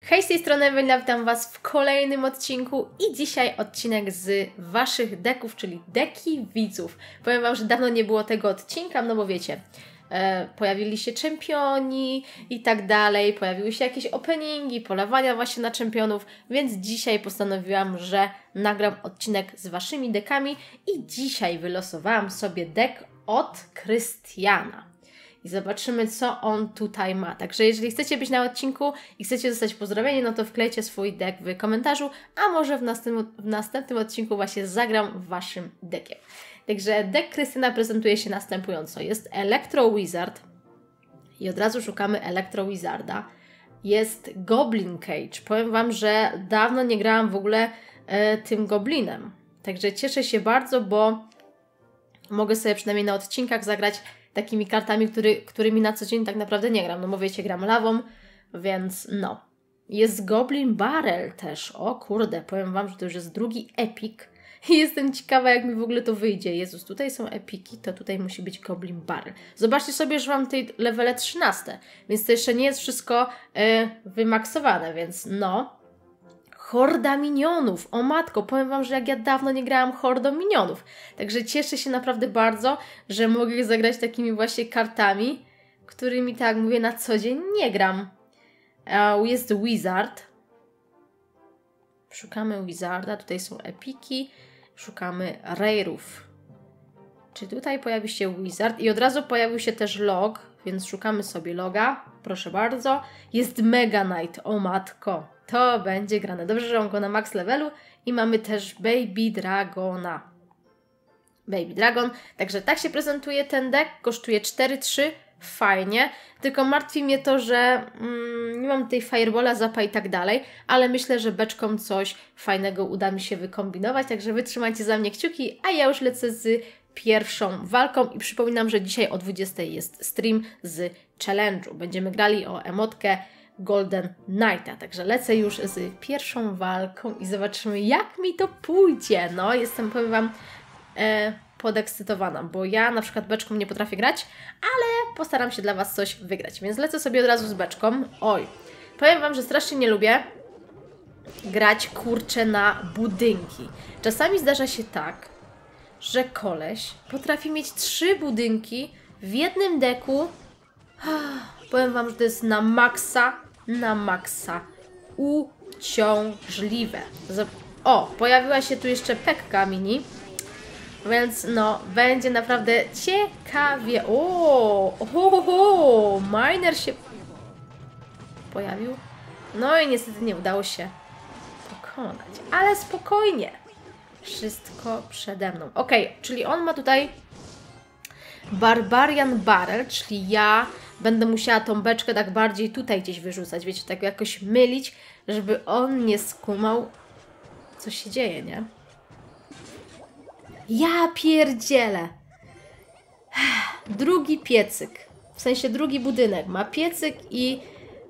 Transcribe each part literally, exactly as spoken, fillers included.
Hej, z tej strony Ewelina, witam Was w kolejnym odcinku i dzisiaj odcinek z Waszych deków, czyli deki widzów. Powiem Wam, że dawno nie było tego odcinka, no bo wiecie, e, pojawili się czempioni i tak dalej, pojawiły się jakieś openingi, polowania właśnie na czempionów, więc dzisiaj postanowiłam, że nagram odcinek z Waszymi dekami i dzisiaj wylosowałam sobie dek od Krystiana. I zobaczymy, co on tutaj ma. Także jeżeli chcecie być na odcinku i chcecie zostać pozdrowieni, no to wklejcie swój dek w komentarzu, a może w następnym, w następnym odcinku właśnie zagram waszym dekiem. Także dek Krystiana prezentuje się następująco. Jest Electro Wizard i od razu szukamy Electro Wizarda. Jest Goblin Cage. Powiem Wam, że dawno nie grałam w ogóle e, tym Goblinem. Także cieszę się bardzo, bo mogę sobie przynajmniej na odcinkach zagrać takimi kartami, który, którymi na co dzień tak naprawdę nie gram. No bo wiecie, gram lawą, więc no. Jest Goblin Barrel też. O kurde, powiem Wam, że to już jest drugi epic. I jestem ciekawa, jak mi w ogóle to wyjdzie. Jezus, tutaj są epiki, to tutaj musi być Goblin Barrel. Zobaczcie sobie, że mam tutaj levele trzynaste, więc to jeszcze nie jest wszystko yy, wymaksowane, więc no. Horda minionów. O matko, powiem Wam, że jak ja dawno nie grałam hordą minionów. Także cieszę się naprawdę bardzo, że mogę zagrać takimi właśnie kartami, którymi, tak jak mówię, na co dzień nie gram. Jest Wizard. Szukamy Wizarda. Tutaj są epiki. Szukamy rare'ów. Czy tutaj pojawi się Wizard? I od razu pojawił się też log, więc szukamy sobie loga. Proszę bardzo. Jest Mega Knight. O matko. To będzie grane. Dobrze, że mam go na max levelu i mamy też Baby Dragona. Baby Dragon. Także tak się prezentuje ten deck. Kosztuje cztery trzy. Fajnie. Tylko martwi mnie to, że mm, nie mam tej Firebola, zapa i tak dalej, ale myślę, że beczką coś fajnego uda mi się wykombinować. Także wytrzymajcie za mnie kciuki, a ja już lecę z pierwszą walką i przypominam, że dzisiaj o dwudziestej jest stream z challenge'u. Będziemy grali o emotkę Golden Knighta. Także lecę już z pierwszą walką i zobaczymy, jak mi to pójdzie. No, jestem, powiem Wam, e, podekscytowana, bo ja na przykład beczką nie potrafię grać, ale postaram się dla Was coś wygrać. Więc lecę sobie od razu z beczką. Oj, powiem Wam, że strasznie nie lubię grać, kurczę, na budynki. Czasami zdarza się tak, że koleś potrafi mieć trzy budynki w jednym deku. Powiem Wam, że to jest na maksa, na maksa uciążliwe. O, pojawiła się tu jeszcze Pekka mini, więc no, będzie naprawdę ciekawie. O, ohoho, miner się pojawił. No i niestety nie udało się pokonać, ale spokojnie. Wszystko przede mną. Ok, czyli on ma tutaj Barbarian Barrel, czyli ja będę musiała tą beczkę tak bardziej tutaj gdzieś wyrzucać, wiecie, tak jakoś mylić, żeby on nie skumał, co się dzieje, nie? Ja pierdzielę! Drugi piecyk, w sensie drugi budynek, ma piecyk i...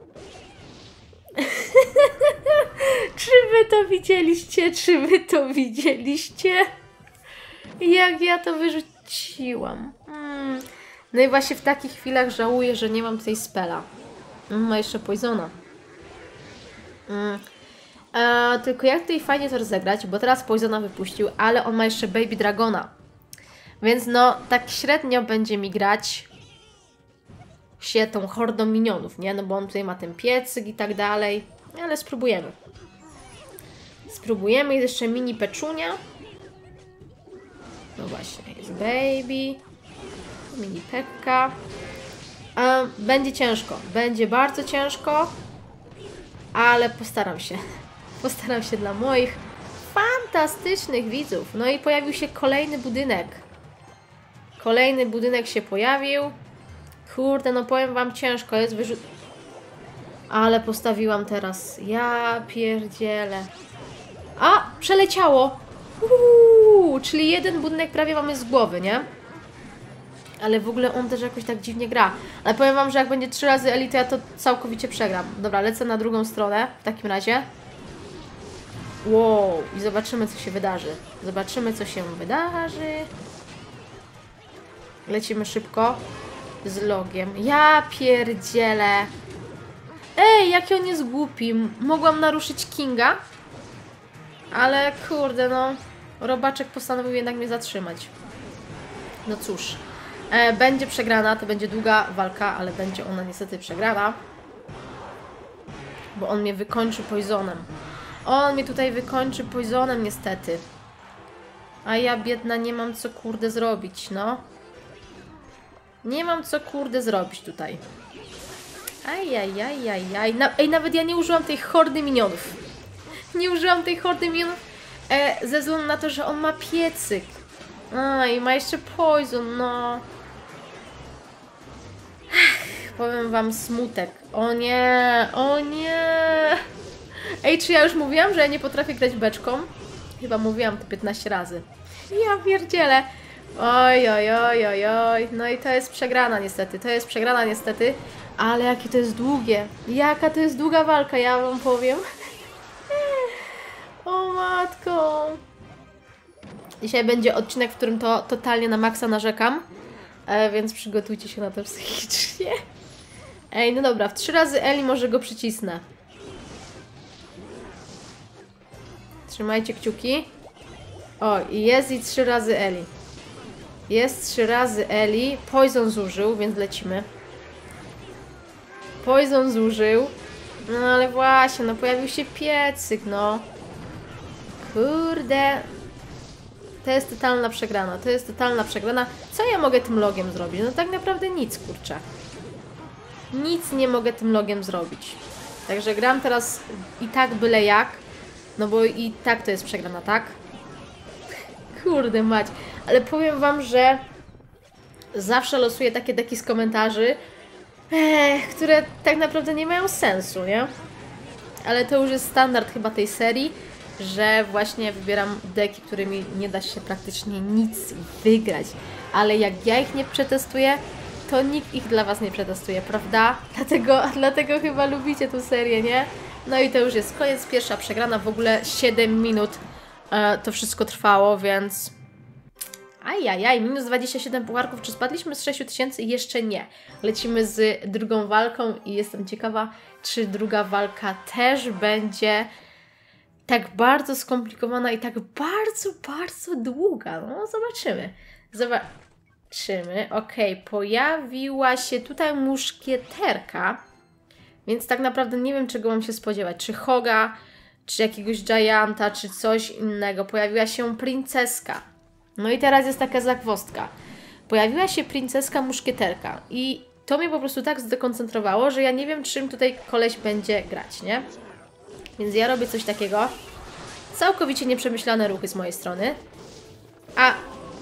Czy wy to widzieliście? Czy wy to widzieliście? Jak ja to wyrzuciłam? Hmm. No i właśnie w takich chwilach żałuję, że nie mam tutaj spela. Ma jeszcze Poisona. Mm. E, tylko jak tutaj fajnie to rozegrać, bo teraz Poisona wypuścił, ale on ma jeszcze Baby Dragona. Więc no, tak średnio będzie mi grać się tą hordą minionów, nie? No bo on tutaj ma ten piecyk i tak dalej. Ale spróbujemy. Spróbujemy. Jest jeszcze mini Peczunia. No właśnie, jest Baby. Mini Pekka. E, będzie ciężko. Będzie bardzo ciężko. Ale postaram się. Postaram się dla moich fantastycznych widzów. No i pojawił się kolejny budynek. Kolejny budynek się pojawił. Kurde, no powiem Wam, ciężko jest wyrzut... Ale postawiłam teraz. Ja pierdzielę. A! Przeleciało! Uuu, czyli jeden budynek prawie mamy z głowy, nie? Ale w ogóle on też jakoś tak dziwnie gra. Ale powiem Wam, że jak będzie trzy razy elity, ja to całkowicie przegram. Dobra, lecę na drugą stronę w takim razie. Wow, i zobaczymy, co się wydarzy. Zobaczymy, co się wydarzy. Lecimy szybko z logiem. Ja pierdzielę. Ej, jaki on jest głupi. Mogłam naruszyć Kinga, ale kurde, no. Robaczek postanowił jednak mnie zatrzymać. No cóż. E, będzie przegrana, to będzie długa walka, ale będzie ona niestety przegrana. Bo on mnie wykończy poisonem. On mnie tutaj wykończy poisonem niestety. A ja biedna nie mam co kurde zrobić, no. Nie mam co kurde zrobić tutaj. Ajajajajaj. Na, ej, nawet ja nie użyłam tej hordy minionów. Nie użyłam tej hordy minionów e, ze względu na to, że on ma piecyk. A, i ma jeszcze poison, no. Ech, powiem wam smutek. O nie, o nie. Ej, czy ja już mówiłam, że ja nie potrafię grać beczką? Chyba mówiłam to piętnaście razy. Ja pierdzielę. Oj, oj, oj, oj, oj. No i to jest przegrana niestety. To jest przegrana niestety. Ale jakie to jest długie. Jaka to jest długa walka, ja wam powiem. O matko. Dzisiaj będzie odcinek, w którym to totalnie na maksa narzekam. E, więc przygotujcie się na to psychicznie. Ej, no dobra, w trzy razy Eli może go przycisnę. Trzymajcie kciuki. O, i jest i trzy razy Eli. Jest trzy razy Eli. Poison zużył, więc lecimy. Poison zużył. No ale właśnie, no pojawił się piecyk, no. Kurde. To jest totalna przegrana. To jest totalna przegrana. Co ja mogę tym logiem zrobić? No tak naprawdę nic, kurczę. Nic nie mogę tym logiem zrobić. Także gram teraz i tak byle jak. No bo i tak to jest przegrana, tak? Kurde mać. Ale powiem wam, że zawsze losuję takie deki z komentarzy, eh, które tak naprawdę nie mają sensu, nie? Ale to już jest standard chyba tej serii, że właśnie wybieram deki, którymi nie da się praktycznie nic wygrać. Ale jak ja ich nie przetestuję, to nikt ich dla was nie przetestuje, prawda? Dlatego, dlatego chyba lubicie tę serię, nie? No i to już jest koniec, pierwsza przegrana, w ogóle siedem minut e, to wszystko trwało, więc... Ajajaj, minus dwadzieścia siedem pucharków, czy spadliśmy z sześć tysięcy? Jeszcze nie. Lecimy z drugą walką i jestem ciekawa, czy druga walka też będzie tak bardzo skomplikowana i tak bardzo, bardzo długa. No, zobaczymy. Zobaczymy. Okej, okay, pojawiła się tutaj muszkieterka, więc tak naprawdę nie wiem, czego mam się spodziewać. Czy Hoga, czy jakiegoś Gianta, czy coś innego. Pojawiła się princeska. No i teraz jest taka zagwozdka. Pojawiła się princeska muszkieterka i to mnie po prostu tak zdekoncentrowało, że ja nie wiem, czym tutaj koleś będzie grać, nie? Więc ja robię coś takiego. Całkowicie nieprzemyślane ruchy z mojej strony. A...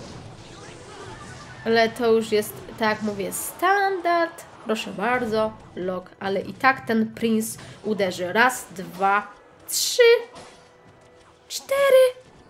Ale to już jest, tak jak mówię, standard. Proszę bardzo, log. Ale i tak ten princ uderzy. Raz, dwa, trzy, cztery.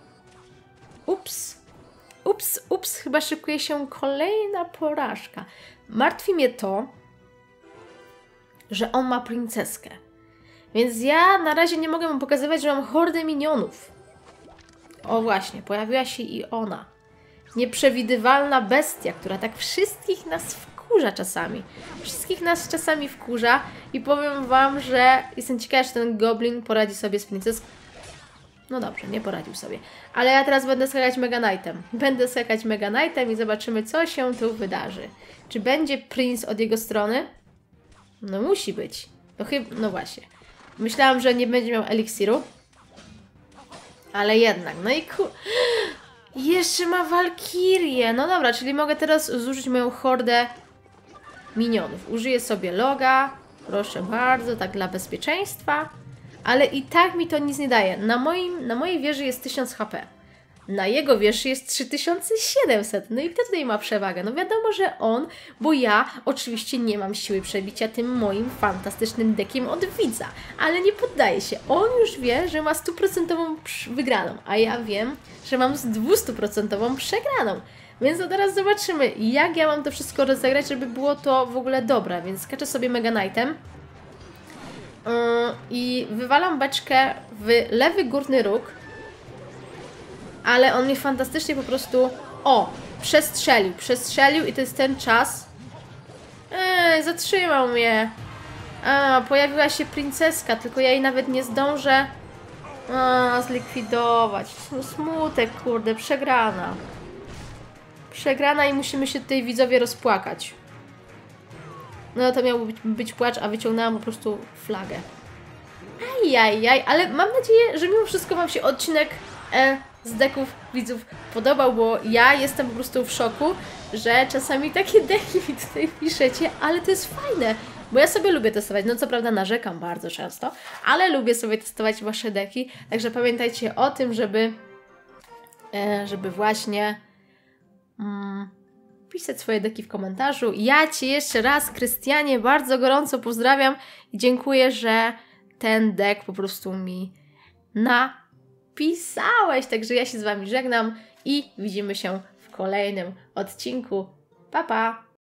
Ups. Ups, ups, chyba szykuje się kolejna porażka. Martwi mnie to, że on ma princeskę. Więc ja na razie nie mogę mu pokazywać, że mam hordę minionów. O właśnie, pojawiła się i ona. Nieprzewidywalna bestia, która tak wszystkich nas wkurza czasami. Wszystkich nas czasami wkurza i powiem wam, że jestem ciekawa, czy ten goblin poradzi sobie z princeską. No dobrze, nie poradził sobie. Ale ja teraz będę skakać Mega Knightem. Będę skakać Mega Knightem i zobaczymy, co się tu wydarzy. Czy będzie princ od jego strony? No musi być. No chyba, no właśnie. Myślałam, że nie będzie miał eliksiru. Ale jednak, no i ku... Jeszcze ma Walkirię. No dobra, czyli mogę teraz zużyć moją hordę minionów. Użyję sobie loga. Proszę bardzo, tak dla bezpieczeństwa. Ale i tak mi to nic nie daje. Na, moim, na mojej wieży jest tysiąc H P. Na jego wieży jest trzy tysiące siedemset. No i kto tutaj ma przewagę? No wiadomo, że on, bo ja oczywiście nie mam siły przebicia tym moim fantastycznym dekiem od widza. Ale nie poddaje się. On już wie, że ma stuprocentową wygraną, a ja wiem, że mam z dwustuprocentową przegraną. Więc to teraz zobaczymy, jak ja mam to wszystko rozegrać, żeby było to w ogóle dobre. Więc skaczę sobie Mega Knightem. Yy, I wywalam beczkę w lewy górny róg. Ale on mnie fantastycznie po prostu... O! Przestrzelił. Przestrzelił i to jest ten czas... Eee, zatrzymał mnie. A, pojawiła się princeska, tylko ja jej nawet nie zdążę a, zlikwidować. Smutek, kurde, przegrana. Przegrana i musimy się tutaj widzowie rozpłakać. No to miał być, być płacz, a wyciągnęłam po prostu flagę. Ajajaj, ale mam nadzieję, że mimo wszystko Wam się odcinek e, z deków widzów podobał, bo ja jestem po prostu w szoku, że czasami takie deki mi tutaj piszecie, ale to jest fajne, bo ja sobie lubię testować, no co prawda narzekam bardzo często, ale lubię sobie testować Wasze deki, także pamiętajcie o tym, żeby, e, żeby właśnie mm, pisać swoje deki w komentarzu. Ja Cię jeszcze raz, Krystianie, bardzo gorąco pozdrawiam i dziękuję, że ten dek po prostu mi napisałeś. Także ja się z Wami żegnam i widzimy się w kolejnym odcinku. Pa, pa!